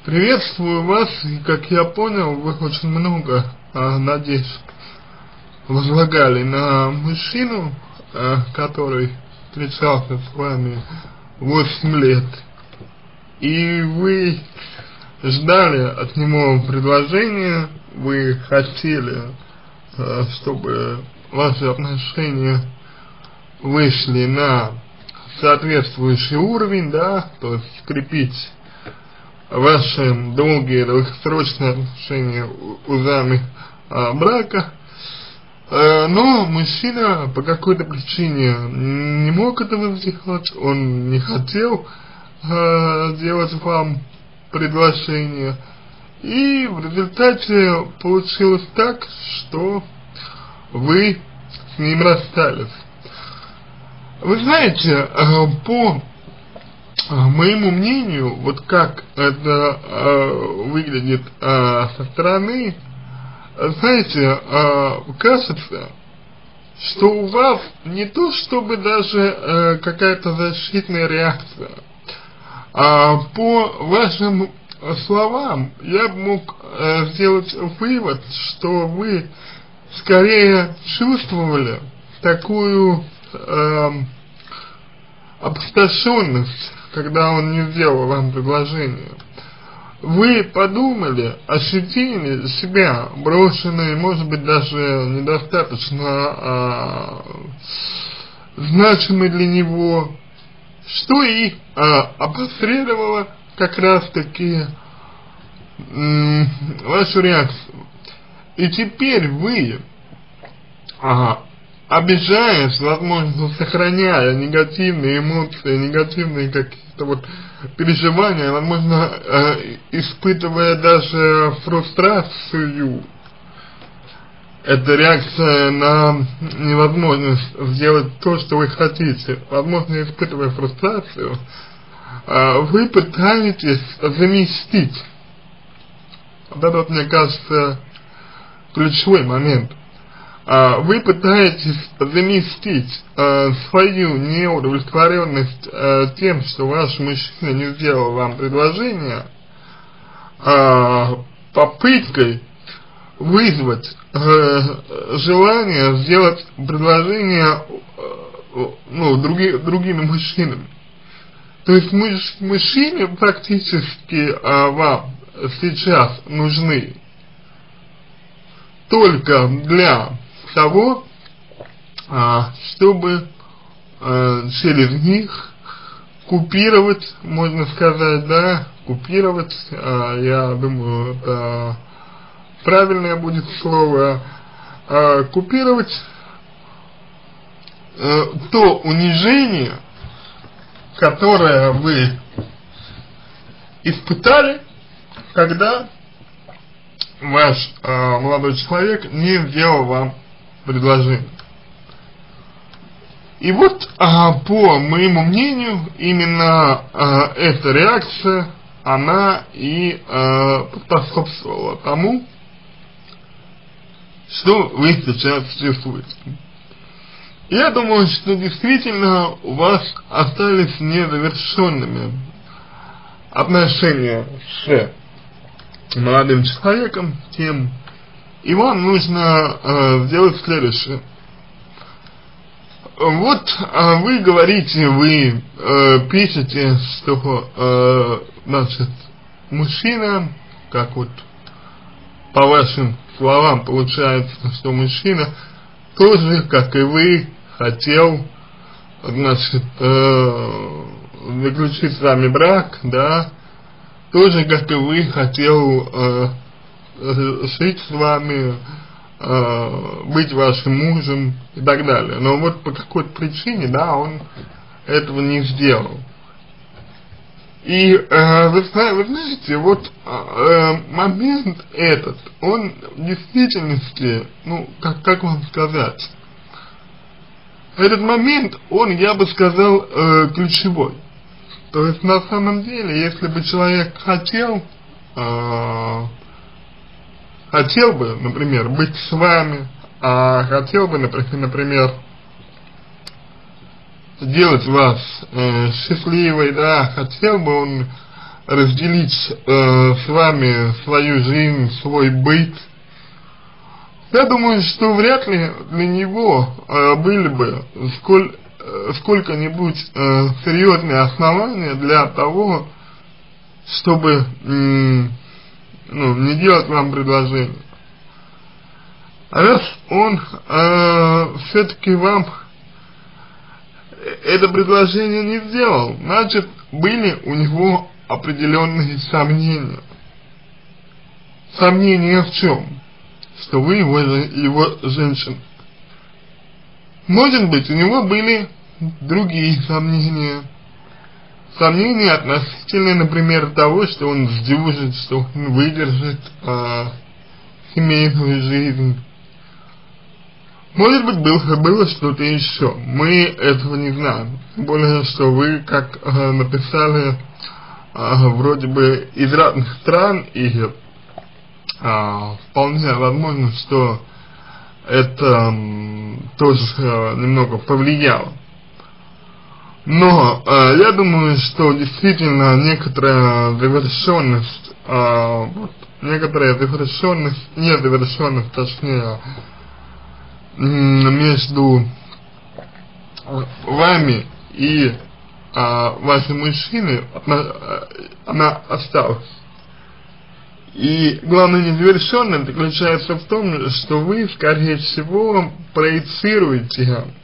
Приветствую вас, и как я понял, вы очень много надежд возлагали на мужчину, который встречался с вами 8 лет, и вы ждали от него предложения, вы хотели, чтобы ваши отношения вышли на соответствующий уровень, да, то есть скрепить ваши долгие долгосрочные отношения узами брака, но мужчина по какой-то причине не мог этого сделать, он не хотел делать вам предложение, и в результате получилось так, что вы с ним расстались. Вы знаете, по моему мнению, вот как это выглядит со стороны, знаете, кажется, что у вас не то чтобы даже какая-то защитная реакция, а по вашим словам я бы мог сделать вывод, что вы скорее чувствовали такую опустошенность, когда он не сделал вам предложение. Вы подумали, ощутили себя брошенной, может быть, даже недостаточно значимой для него, что и опосредовало как раз таки вашу реакцию. И теперь вы, обижаясь, возможно, сохраняя негативные эмоции, негативные какие-то вот переживания, возможно, испытывая даже фрустрацию, это реакция на невозможность сделать то, что вы хотите, возможно, испытывая фрустрацию, вы пытаетесь заместить. Вот это вот, мне кажется, ключевой момент. Вы пытаетесь заместить свою неудовлетворенность тем, что ваш мужчина не сделал вам предложение, попыткой вызвать желание сделать предложение другими мужчинами. То есть мужчины практически вам сейчас нужны только для того, чтобы через них купировать, можно сказать, да, купировать, я думаю, это правильное будет слово, купировать то унижение, которое вы испытали, когда ваш молодой человек не сделал вам предложение. И вот, по моему мнению, именно эта реакция, она и способствовала тому, что вы сейчас чувствуете. Я думаю, что действительно у вас остались незавершенными отношения с молодым человеком, тем, и вам нужно сделать следующее. Вот вы говорите, вы пишете, что значит, мужчина, как вот по вашим словам получается, что мужчина тоже, как и вы, хотел, значит, заключить с вами брак, да, тоже, как и вы, хотел жить с вами, быть вашим мужем и так далее. Но вот по какой-то причине, да, он этого не сделал. И вы знаете, вот момент этот, он в действительности, ну, как вам сказать, этот момент, он, я бы сказал, ключевой. То есть, на самом деле, если бы человек хотел бы, например, быть с вами, хотел бы, например, сделать вас счастливой, да, хотел бы он разделить с вами свою жизнь, свой быт, я думаю, что вряд ли для него были бы сколько-нибудь серьезные основания для того, чтобы не делать вам предложение. А раз он все-таки вам это предложение не сделал, значит, были у него определенные сомнения. Сомнения в чем? Что вы его женщина. Может быть, у него были другие сомнения. Сомнения относительно, например, того, что он сдюжит, что он выдержит семейную жизнь. Может быть, было что-то еще. Мы этого не знаем. Тем более, что вы, как написали, вроде бы из разных стран, и вполне возможно, что это тоже немного повлияло. Но я думаю, что действительно некоторая завершенность, незавершенность, точнее, между вами и вашим мужчиной, она осталась. И главное незавершенное заключается в том, что вы, скорее всего, проецируете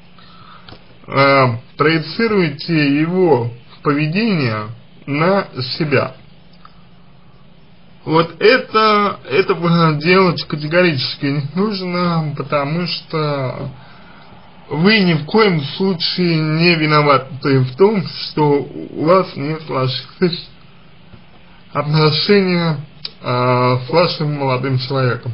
его поведение на себя. Вот этого делать категорически не нужно, потому что вы ни в коем случае не виноваты в том, что у вас не сложились отношения с вашим молодым человеком.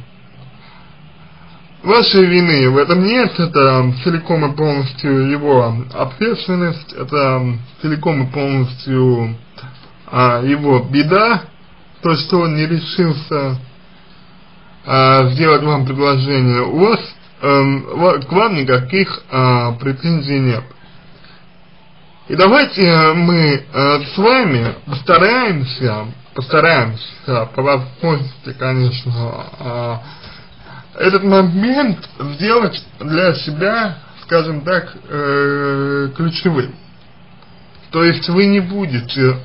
Вашей вины в этом нет, это целиком и полностью его ответственность, это целиком и полностью его беда, то, что он не решился сделать вам предложение. У вас к вам никаких претензий нет. И давайте мы с вами постараемся по возможности, конечно, этот момент сделать для себя, скажем так, ключевым. То есть вы не будете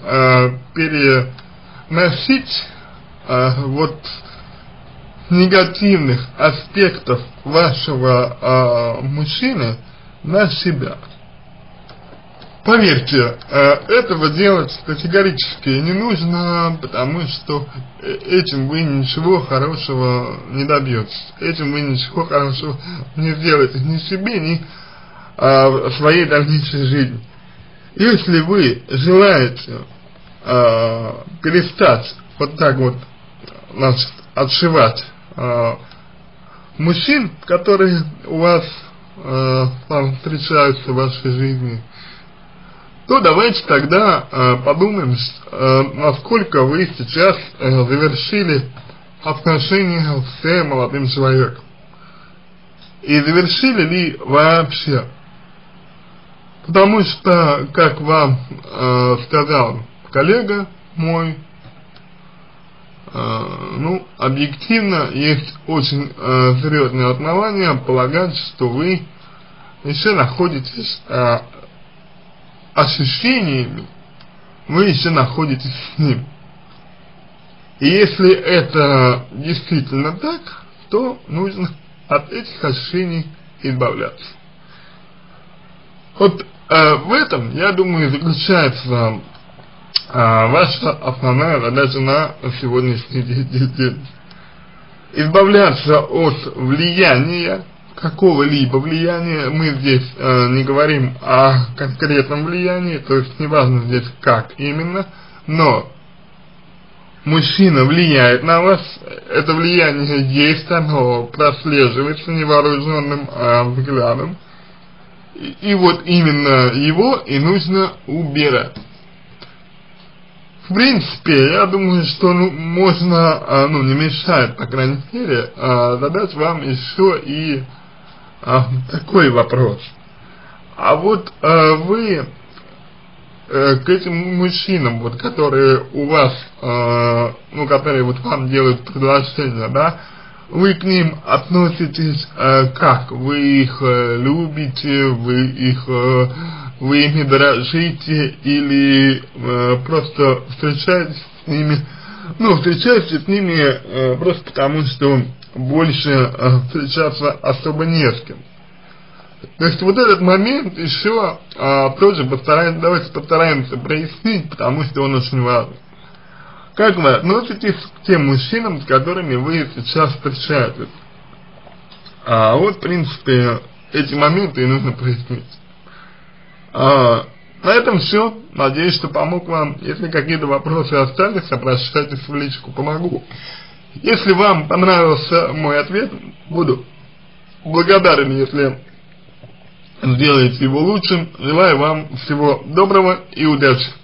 переносить вот негативных аспектов вашего мужчины на себя. Поверьте, этого делать категорически не нужно, потому что этим вы ничего хорошего не добьетесь. Этим вы ничего хорошего не сделаете ни себе, ни в своей дальнейшей жизни. Если вы желаете перестать вот так вот, значит, отшивать мужчин, которые у вас встречаются в вашей жизни, то давайте тогда подумаем, насколько вы сейчас завершили отношения с молодым человеком. И завершили ли вообще. Потому что, как вам сказал коллега мой, объективно есть очень серьезные основания полагать, что вы еще находитесь ощущениями, вы еще находитесь с ним. И если это действительно так, то нужно от этих ощущений избавляться. Вот в этом, я думаю, заключается ваша основная задача на сегодняшний день. Избавляться от влияния, какого-либо влияния. Мы здесь не говорим о конкретном влиянии, то есть неважно здесь как именно, но мужчина влияет на вас, это влияние есть, оно прослеживается невооруженным взглядом, и вот именно его и нужно убирать. В принципе, я думаю, что можно, не мешает, по крайней мере, задать вам еще и такой вопрос. А вот вы к этим мужчинам, вот, которые у вас, ну, которые вот вам делают предложение, да, вы к ним относитесь как? Вы их любите, вы ими дорожите или просто встречаетесь с ними, ну, встречаетесь с ними просто потому, что больше встречаться особо не с кем. То есть вот этот момент еще тоже давайте постараемся прояснить, потому что он очень важен. Как вы относитесь к тем мужчинам, с которыми вы сейчас встречаетесь? Вот, в принципе, эти моменты и нужно прояснить. На этом все. Надеюсь, что помог вам. Если какие-то вопросы остались, обращайтесь в личку, помогу. Если вам понравился мой ответ, буду благодарен, если сделаете его лучшим. Желаю вам всего доброго и удачи.